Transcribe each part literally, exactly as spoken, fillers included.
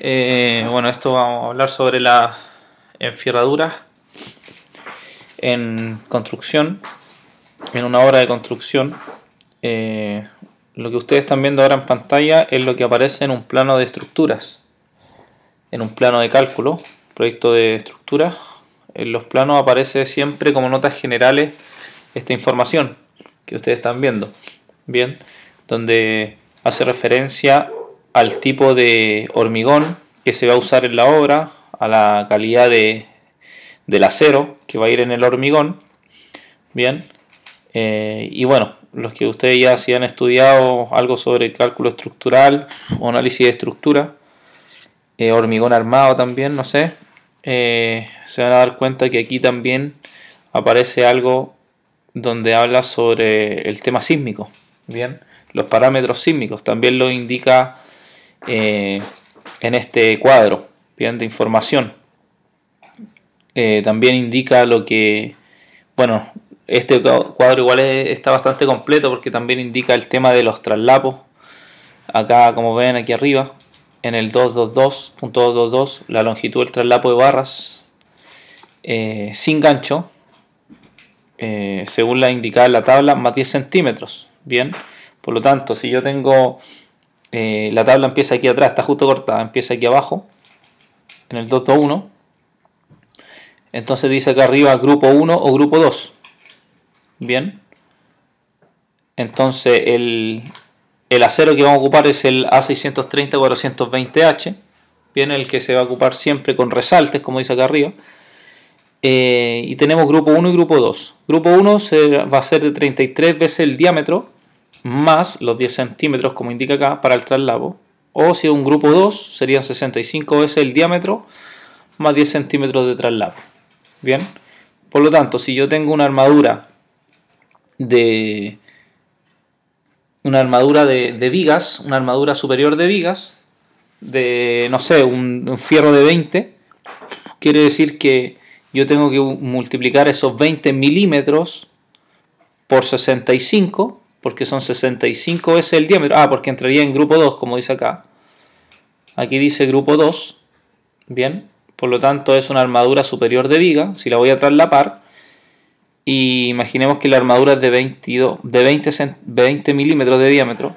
Eh, bueno, esto vamos a hablar sobre las enfierraduras en construcción, en una obra de construcción. Eh, lo que ustedes están viendo ahora en pantalla es lo que aparece en un plano de estructuras, en un plano de cálculo, proyecto de estructuras. En los planos aparece siempre como notas generales esta información que ustedes están viendo, bien, donde hace referencia al tipo de hormigón que se va a usar en la obra, a la calidad de, del acero que va a ir en el hormigón, bien, eh, y bueno, los que ustedes ya si han estudiado algo sobre cálculo estructural o análisis de estructura, eh, hormigón armado también, no sé, eh, se van a dar cuenta que aquí también aparece algo donde habla sobre el tema sísmico, bien, los parámetros sísmicos, también lo indica eh, en este cuadro, bien, de información. Eh, también indica lo que, bueno, este cuadro igual es, está bastante completo porque también indica el tema de los traslapos. Acá, como ven aquí arriba, en el doscientos veintidós punto doscientos veintidós, la longitud del traslapo de barras eh, sin gancho, eh, según la indicada en la tabla, más diez centímetros. Bien, por lo tanto, si yo tengo eh, la tabla empieza aquí atrás, está justo cortada, empieza aquí abajo, en el doscientos veintiuno. Entonces dice acá arriba grupo uno o grupo dos. Bien. Entonces el, el acero que vamos a ocupar es el A seiscientos treinta cuatrocientos veinte H. Bien, el que se va a ocupar siempre con resaltes, como dice acá arriba. Eh, y tenemos grupo uno y grupo dos. Grupo uno se, va a ser de treinta y tres veces el diámetro, más los diez centímetros, como indica acá, para el traslado. O si es un grupo dos, serían sesenta y cinco veces el diámetro, más diez centímetros de traslado. Bien, por lo tanto, si yo tengo una armadura de una armadura de, de vigas, una armadura superior de vigas, de, no sé, un, un fierro de veinte, quiere decir que yo tengo que multiplicar esos veinte milímetros por sesenta y cinco, porque son sesenta y cinco veces el diámetro. Ah, porque entraría en grupo dos, como dice acá. Aquí dice grupo dos, bien. Por lo tanto es una armadura superior de viga, si la voy a traslapar, y imaginemos que la armadura es de, veintidós, de veinte, veinte milímetros de diámetro,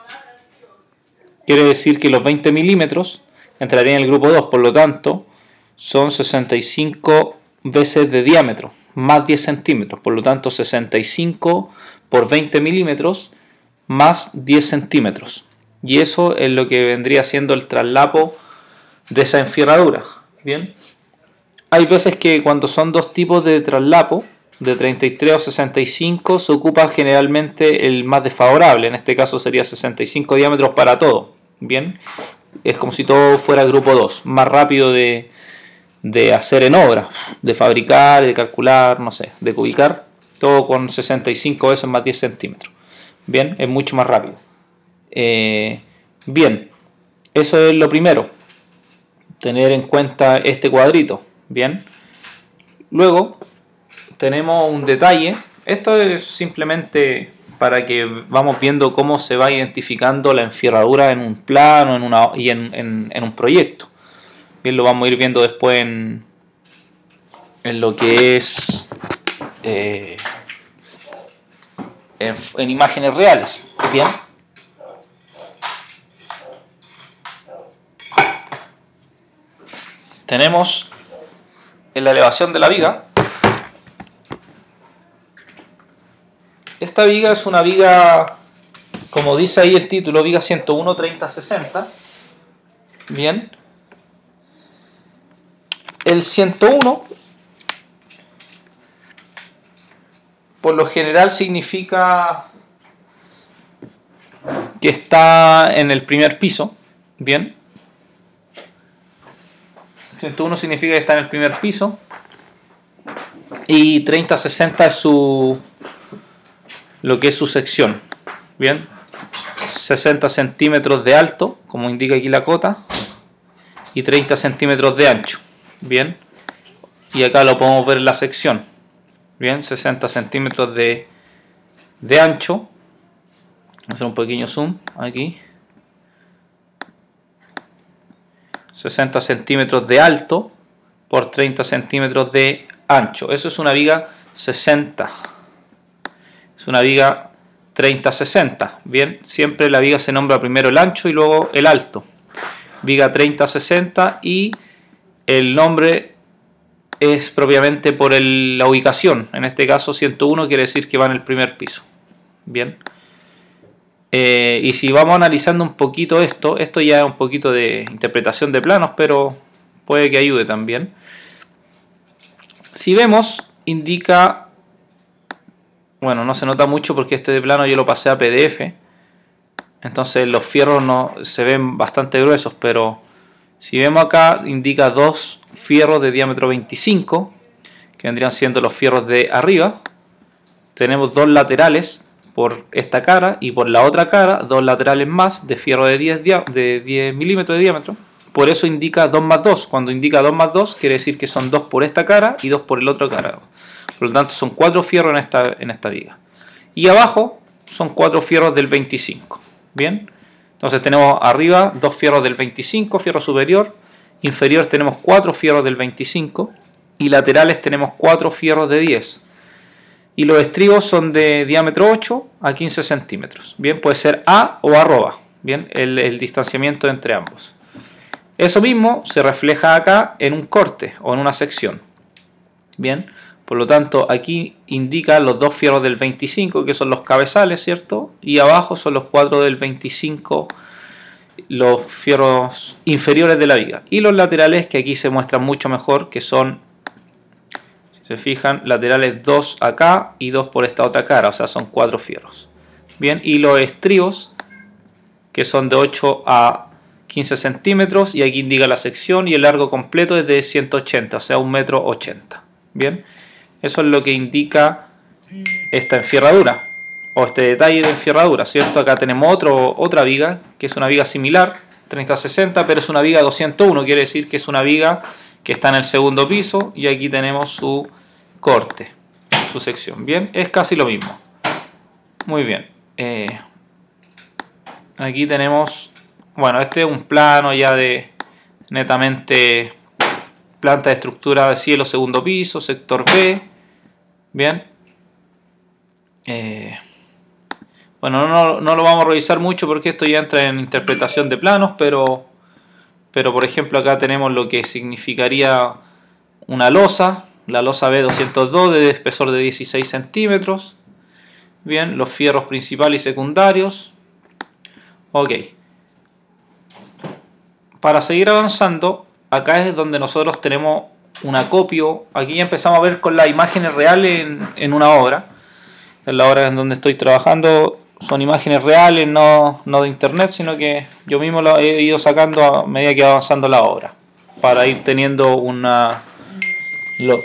quiere decir que los veinte milímetros entrarían en el grupo dos, por lo tanto son sesenta y cinco veces de diámetro, más diez centímetros, por lo tanto sesenta y cinco por veinte milímetros más diez centímetros, y eso es lo que vendría siendo el traslapo de esa enfierradura. Bien, hay veces que cuando son dos tipos de traslapo, de treinta y tres o sesenta y cinco, se ocupa generalmente el más desfavorable, en este caso sería sesenta y cinco diámetros para todo. Bien, es como si todo fuera grupo dos, más rápido de, de hacer en obra, de fabricar, de calcular, no sé, de cubicar, todo con sesenta y cinco veces más diez centímetros. Bien, es mucho más rápido. Eh, bien, eso es lo primero, tener en cuenta este cuadrito. Bien, luego tenemos un detalle. Esto es simplemente para que vamos viendo cómo se va identificando la enfierradura en un plano en una, y en, en, en un proyecto. Bien, lo vamos a ir viendo después en, en lo que es eh, en, en imágenes reales. Bien, tenemos en la elevación de la viga. Esta viga es una viga, como dice ahí el título, viga ciento uno treinta sesenta. Bien, el ciento uno por lo general significa que está en el primer piso. Bien, ciento uno significa que está en el primer piso y treinta sesenta es su lo que es su sección. Bien, sesenta centímetros de alto, como indica aquí la cota, y treinta centímetros de ancho. Bien, y acá lo podemos ver en la sección. Bien, sesenta centímetros de, de ancho. Vamos a hacer un pequeño zoom aquí. sesenta centímetros de alto por treinta centímetros de ancho. Eso es una viga sesenta. Es una viga treinta sesenta. Bien, siempre la viga se nombra primero el ancho y luego el alto. Viga treinta sesenta y el nombre es propiamente por el, la ubicación. En este caso ciento uno quiere decir que va en el primer piso. Bien. Eh, y si vamos analizando un poquito esto, esto ya es un poquito de interpretación de planos, pero puede que ayude también. Si vemos, indica, bueno, no se nota mucho porque este de plano yo lo pasé a P D F, entonces los fierros no se ven bastante gruesos, pero si vemos acá, indica dos fierros de diámetro veinticinco, que vendrían siendo los fierros de arriba. Tenemos dos laterales por esta cara y por la otra cara dos laterales más de fierro de diez, de diez milímetros de diámetro. Por eso indica dos más dos. Cuando indica dos más dos quiere decir que son dos por esta cara y dos por el otro cara. Por lo tanto son cuatro fierros en esta, en esta viga. Y abajo son cuatro fierros del veinticinco. Bien. Entonces tenemos arriba dos fierros del veinticinco, fierro superior. Inferior tenemos cuatro fierros del veinticinco. Y laterales tenemos cuatro fierros de diez. Y los estribos son de diámetro ocho a quince centímetros. Bien, puede ser A o arroba. Bien, el, el distanciamiento entre ambos. Eso mismo se refleja acá en un corte o en una sección. Bien, por lo tanto aquí indica los dos fierros del veinticinco, que son los cabezales, ¿cierto? Y abajo son los cuatro del veinticinco, los fierros inferiores de la viga. Y los laterales, que aquí se muestran mucho mejor, que son, si se fijan, laterales dos acá y dos por esta otra cara, o sea, son cuatro fierros. Bien, y los estribos, que son de ocho a quince centímetros, y aquí indica la sección, y el largo completo es de ciento ochenta, o sea, un metro ochenta. Bien, eso es lo que indica esta enfierradura, o este detalle de enfierradura, ¿cierto? Acá tenemos otro, otra viga, que es una viga similar, treinta sesenta, pero es una viga doscientos uno, quiere decir que es una viga que está en el segundo piso, y aquí tenemos su corte, su sección. Bien, es casi lo mismo. Muy bien. Eh, aquí tenemos, bueno, este es un plano ya de netamente planta de estructura de cielo, segundo piso, sector B. Bien. Eh, bueno, no, no lo vamos a revisar mucho porque esto ya entra en interpretación de planos, pero, pero por ejemplo acá tenemos lo que significaría una losa, la losa B doscientos dos de espesor de dieciséis centímetros. Bien, los fierros principales y secundarios. Ok. Para seguir avanzando, acá es donde nosotros tenemos un acopio. Aquí ya empezamos a ver con las imágenes reales en, en una obra. En la obra en donde estoy trabajando son imágenes reales, no, no de internet, sino que yo mismo lo he ido sacando a medida que va avanzando la obra, para ir teniendo una, lo,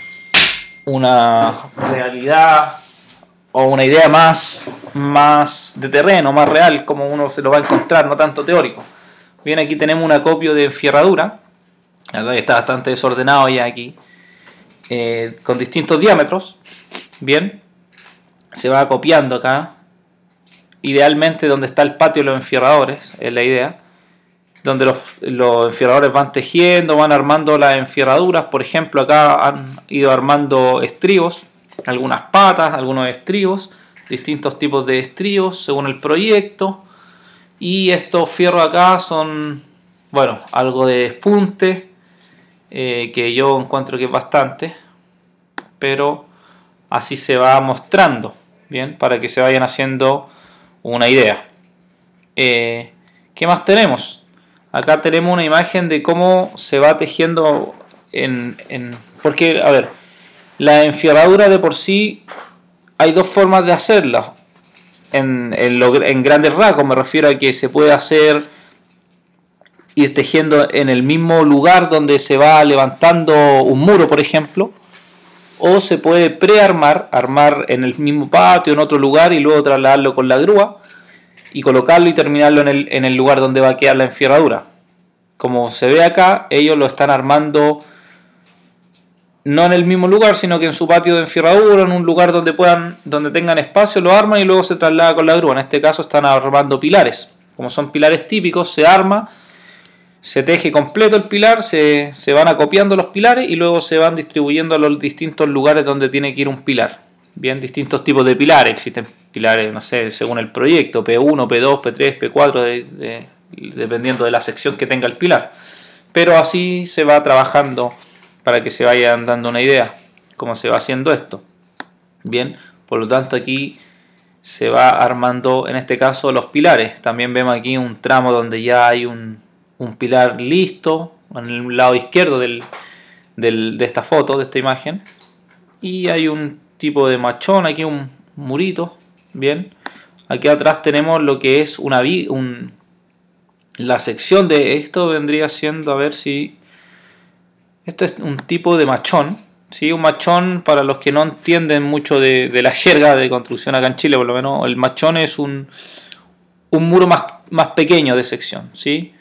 una realidad o una idea más, más de terreno, más real, como uno se lo va a encontrar, no tanto teórico. Bien, aquí tenemos un acopio de enfierradura, la verdad que está bastante desordenado ya aquí, eh, con distintos diámetros. Bien, se va acopiando acá, idealmente donde está el patio de los enfierradores, es la idea, donde los, los enfierradores van tejiendo, van armando las enfierraduras. Por ejemplo, acá han ido armando estribos, algunas patas, algunos estribos, distintos tipos de estribos según el proyecto. Y estos fierros acá son, bueno, algo de despunte, eh, que yo encuentro que es bastante, pero así se va mostrando, bien, para que se vayan haciendo una idea. Eh, ¿Qué más tenemos? Acá tenemos una imagen de cómo se va tejiendo en, en... Porque, a ver, la enfierradura de por sí hay dos formas de hacerla. En, en, lo, en grandes rasgos me refiero a que se puede hacer ir tejiendo en el mismo lugar donde se va levantando un muro, por ejemplo, o se puede prearmar, armar en el mismo patio, en otro lugar, y luego trasladarlo con la grúa y colocarlo y terminarlo en el, en el lugar donde va a quedar la enfierradura. Como se ve acá, ellos lo están armando no en el mismo lugar, sino que en su patio de enfierradura, en un lugar donde puedan, donde tengan espacio, lo arman y luego se traslada con la grúa. En este caso están armando pilares. Como son pilares típicos, se arma, se teje completo el pilar, se, se van acopiando los pilares y luego se van distribuyendo a los distintos lugares donde tiene que ir un pilar. Bien, distintos tipos de pilares, existen pilares, no sé, según el proyecto, P uno, P dos, P tres, P cuatro, de, de, dependiendo de la sección que tenga el pilar. Pero así se va trabajando para que se vayan dando una idea cómo se va haciendo esto. Bien, por lo tanto aquí se va armando en este caso los pilares. También vemos aquí un tramo donde ya hay un, un pilar listo en el lado izquierdo del, del, de esta foto, de esta imagen. Y hay un tipo de machón, aquí un murito. Bien, aquí atrás tenemos lo que es una un, la sección de esto vendría siendo, a ver si esto es un tipo de machón, ¿sí? Un machón, para los que no entienden mucho de, de la jerga de construcción acá en Chile, por lo menos el machón es un, un muro más, más pequeño de sección, ¿sí?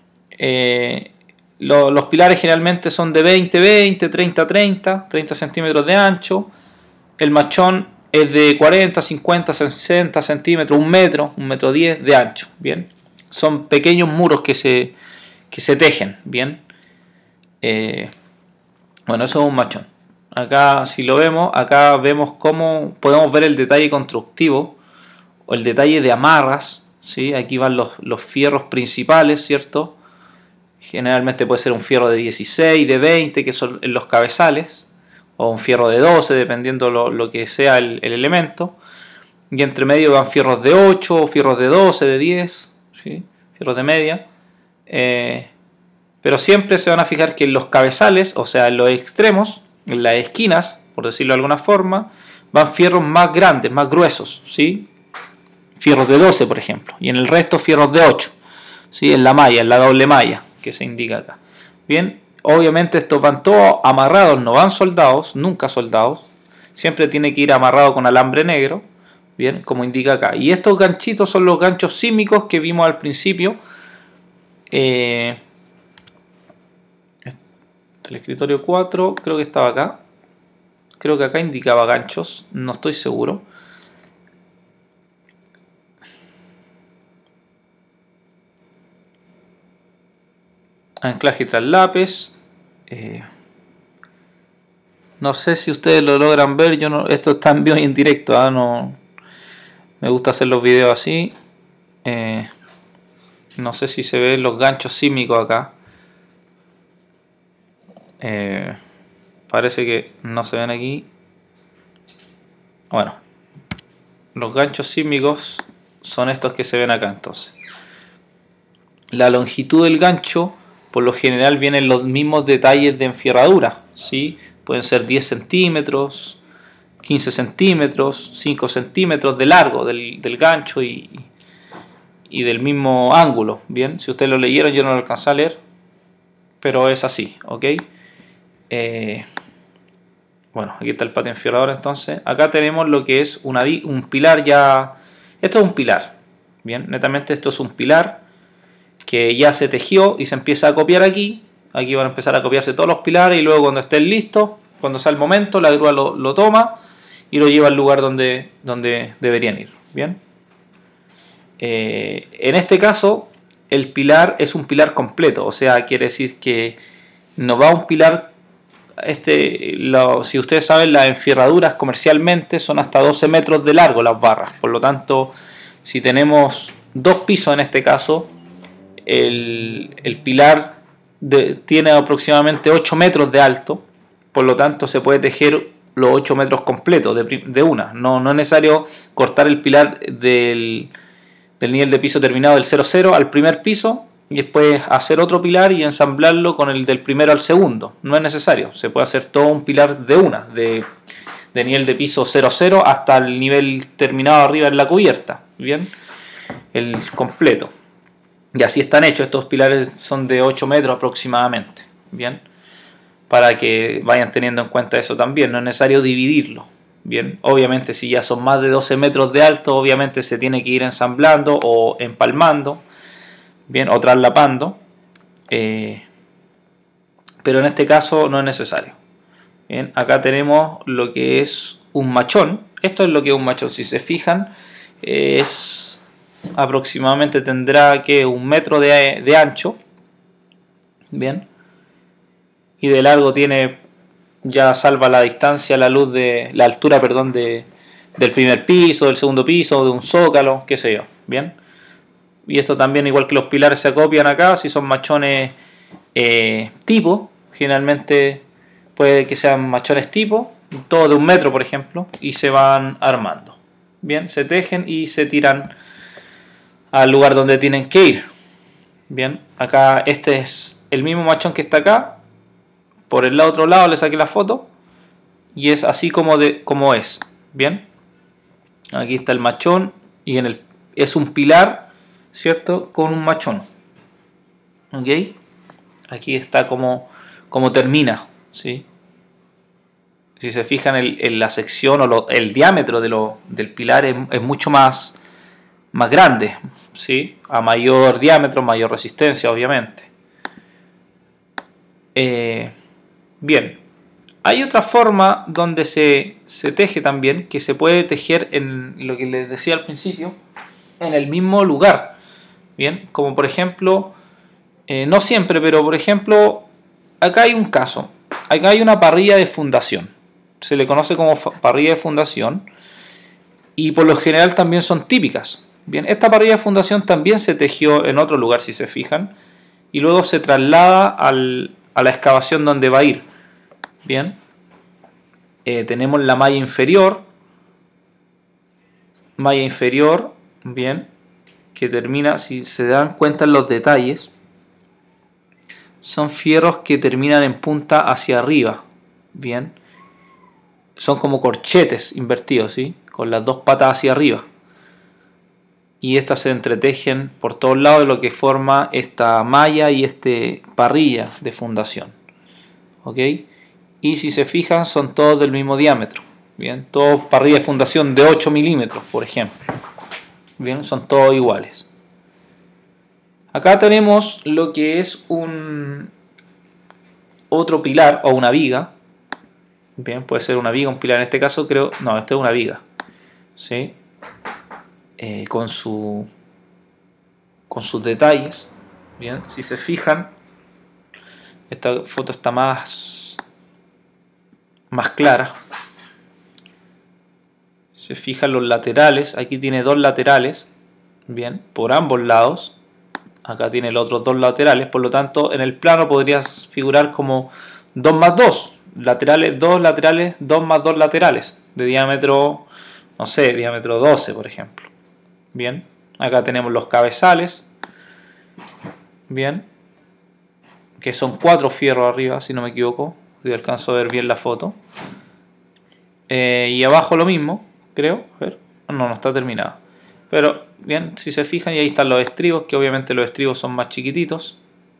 Eh, lo, los pilares generalmente son de veinte veinte, treinta treinta, treinta centímetros de ancho. El machón es de cuarenta, cincuenta, sesenta centímetros, un metro, un metro diez de ancho, ¿bien? Son pequeños muros que se, que se tejen, ¿bien? Eh, bueno, eso es un machón. Acá, si lo vemos, acá vemos cómo podemos ver el detalle constructivo o el detalle de amarras, ¿sí? Aquí van los, los fierros principales, ¿cierto? Generalmente puede ser un fierro de dieciséis, de veinte, que son los cabezales, o un fierro de doce, dependiendo lo, lo que sea el, el elemento. Y entre medio van fierros de ocho, o fierros de doce, de diez, ¿sí? Fierros de media. Eh, pero siempre se van a fijar que en los cabezales, o sea, en los extremos, en las esquinas, por decirlo de alguna forma, van fierros más grandes, más gruesos, ¿sí? Fierros de doce, por ejemplo. Y en el resto fierros de ocho, ¿sí? En la malla, en la doble malla, que se indica acá. Bien, obviamente estos van todos amarrados, no van soldados, nunca soldados. Siempre tiene que ir amarrado con alambre negro, bien, como indica acá. Y estos ganchitos son los ganchos sísmicos que vimos al principio. Eh, el escritorio cuatro, creo que estaba acá. Creo que acá indicaba ganchos, no estoy seguro. Anclaje y traslapes. Eh, no sé si ustedes lo logran ver. Yo no, esto está en vivo y en directo. ¿eh? No, me gusta hacer los videos así. Eh, no sé si se ven los ganchos sísmicos acá. Eh, parece que no se ven aquí. Bueno, los ganchos sísmicos son estos que se ven acá entonces. La longitud del gancho, por lo general, vienen los mismos detalles de enfierradura, ¿sí? Pueden ser diez centímetros, quince centímetros, cinco centímetros de largo del, del gancho y, y del mismo ángulo. Bien, si ustedes lo leyeron, yo no lo alcancé a leer, pero es así, ¿ok? Eh, bueno, aquí está el patio enfierrador entonces. Acá tenemos lo que es una, un pilar ya. Esto es un pilar, bien, netamente esto es un pilar que ya se tejió y se empieza a copiar aquí. Aquí van a empezar a copiarse todos los pilares y luego cuando estén listos, cuando sea el momento, la grúa lo, lo toma y lo lleva al lugar donde, donde deberían ir. Bien. Eh, en este caso, el pilar es un pilar completo, o sea, quiere decir que no va un pilar. Este, lo, si ustedes saben, las enfierraduras comercialmente son hasta doce metros de largo las barras. Por lo tanto, si tenemos dos pisos en este caso, el, el pilar de, tiene aproximadamente ocho metros de alto. Por lo tanto, se puede tejer los ocho metros completos de, de una. No, no es necesario cortar el pilar del, del nivel de piso terminado del cero cero al primer piso y después hacer otro pilar y ensamblarlo con el del primero al segundo. No es necesario, se puede hacer todo un pilar de una, de, de nivel de piso cero cero hasta el nivel terminado arriba en la cubierta, bien, el completo. Y así están hechos, estos pilares son de ocho metros aproximadamente, bien, para que vayan teniendo en cuenta eso también, no es necesario dividirlo, bien. Obviamente si ya son más de doce metros de alto, obviamente se tiene que ir ensamblando o empalmando, bien, o traslapando, eh, pero en este caso no es necesario. Bien, acá tenemos lo que es un machón. Esto es lo que es un machón, si se fijan, es aproximadamente tendrá que un metro de, de ancho, Bien. Y de largo tiene, ya salva la distancia, la luz de, la altura, perdón, de, del primer piso, del segundo piso, de un zócalo, qué sé yo. Bien. Y esto también, igual que los pilares se acopian acá, si son machones eh, tipo, generalmente puede que sean machones tipo, todo de un metro por ejemplo, y se van armando. Bien, se tejen y se tiran al lugar donde tienen que ir. Bien, acá este es el mismo machón que está acá. Por el otro lado le saqué la foto y es así como, de, como es. Bien, aquí está el machón y en el, es un pilar, ¿cierto? Con un machón. ¿Ok? Aquí está como, como termina, ¿sí? Si se fijan en, en la sección o lo, el diámetro de lo, del pilar es, es mucho más, más grande, ¿sí? A mayor diámetro, mayor resistencia, obviamente. Eh, bien, hay otra forma donde se, se teje también, que se puede tejer en lo que les decía al principio, en el mismo lugar. Bien, como por ejemplo, eh, no siempre, pero por ejemplo, acá hay un caso. Acá hay una parrilla de fundación. Se le conoce como parrilla de fundación y por lo general también son típicas. Bien, esta parrilla de fundación también se tejió en otro lugar, si se fijan, y luego se traslada al, a la excavación donde va a ir. Bien, eh, tenemos la malla inferior, malla inferior, bien, que termina, si se dan cuenta en los detalles, son fierros que terminan en punta hacia arriba. Bien, son como corchetes invertidos, ¿sí? Con las dos patas hacia arriba. Y estas se entretejen por todos lados de lo que forma esta malla y este parrilla de fundación. ¿Ok? Y si se fijan, son todos del mismo diámetro. Bien, todos parrilla de fundación de ocho milímetros, por ejemplo. Bien, son todos iguales. Acá tenemos lo que es un otro pilar o una viga. Bien, puede ser una viga, un pilar en este caso, creo. No, esta es una viga. ¿Sí? Eh, con su con sus detalles. Bien, si se fijan, esta foto está más más clara. Se fijan los laterales, aquí tiene dos laterales, bien, por ambos lados. Acá tiene los otros dos laterales, por lo tanto en el plano podría figurar como dos más dos, laterales, dos laterales, dos más dos laterales, de diámetro, no sé, diámetro doce por ejemplo. Bien, acá tenemos los cabezales, bien, que son cuatro fierros arriba, si no me equivoco, si alcanzo a ver bien la foto. Eh, y abajo lo mismo, creo, a ver, no, no está terminado. Pero bien, si se fijan, y ahí están los estribos, que obviamente los estribos son más chiquititos.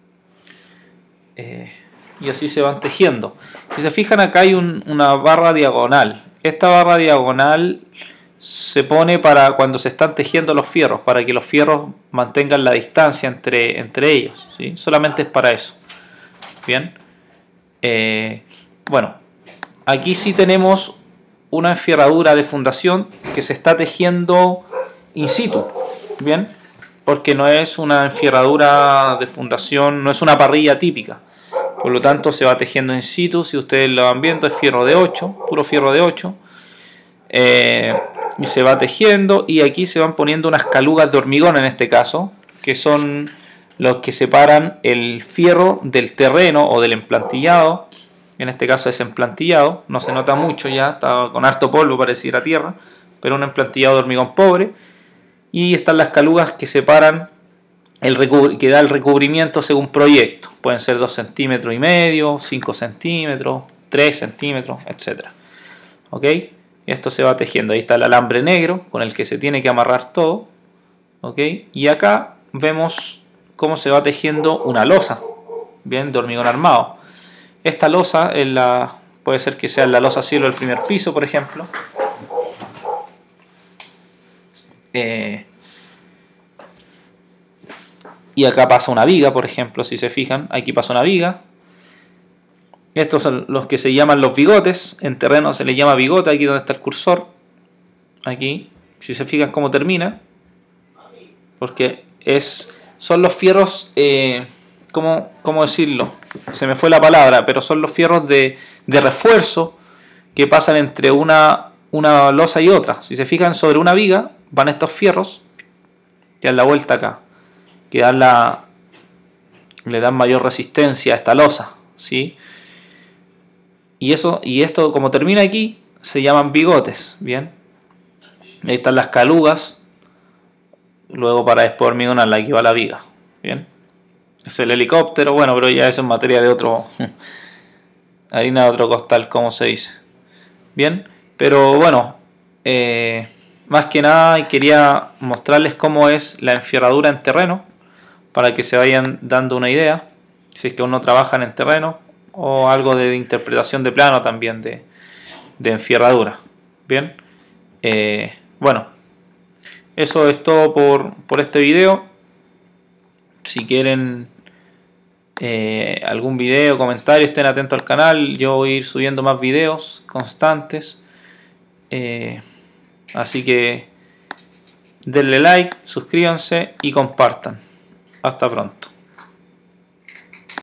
Eh, y así se van tejiendo. Si se fijan, acá hay un, una barra diagonal. Esta barra diagonal se pone para cuando se están tejiendo los fierros, para que los fierros mantengan la distancia entre, entre ellos, ¿sí? Solamente es para eso. Bien. Eh, bueno, aquí sí tenemos una enferradura de fundación que se está tejiendo in situ, bien, porque no es una enferradura de fundación, no es una parrilla típica, por lo tanto se va tejiendo in situ. Si ustedes lo van viendo, es fierro de ocho, puro fierro de ocho, eh, y se va tejiendo, y aquí se van poniendo unas calugas de hormigón en este caso, que son los que separan el fierro del terreno o del emplantillado. En este caso es emplantillado, no se nota mucho ya, está con harto polvo, pareciera tierra, pero un emplantillado de hormigón pobre. Y están las calugas que separan, el que da el recubrimiento según proyecto. Pueden ser dos centímetros y medio, cinco centímetros, tres centímetros, etcétera. ¿Ok? Y esto se va tejiendo. Ahí está el alambre negro con el que se tiene que amarrar todo. ¿Ok? Y acá vemos cómo se va tejiendo una losa, bien, de hormigón armado. Esta losa es la, puede ser que sea la losa cielo del primer piso, por ejemplo. Eh, y acá pasa una viga, por ejemplo, si se fijan, aquí pasa una viga. Estos son los que se llaman los bigotes. En terreno se le llama bigote, aquí donde está el cursor. Aquí, si se fijan cómo termina. Porque es, son los fierros eh, ¿cómo, cómo decirlo? Se me fue la palabra, pero son los fierros de, de refuerzo que pasan entre una, una losa y otra. Si se fijan, sobre una viga van estos fierros que dan la vuelta acá, que dan la, le dan mayor resistencia a esta losa, ¿sí? Y, eso, y esto, como termina aquí, se llaman bigotes, ¿bien? Ahí están las calugas, luego para después hormigonar la que va la viga, ¿bien? Es el helicóptero, bueno, pero ya eso es materia de otro, harina de otro costal, como se dice. Bien, pero bueno, eh, más que nada quería mostrarles cómo es la enfierradura en terreno, para que se vayan dando una idea, si es que uno trabaja en terreno, o algo de interpretación de plano también de, de enfierradura. Bien, eh, bueno, eso es todo por, por este video. Si quieren eh, algún video, comentario, estén atentos al canal. Yo voy a ir subiendo más videos constantes. Eh, así que denle like, suscríbanse y compartan. Hasta pronto.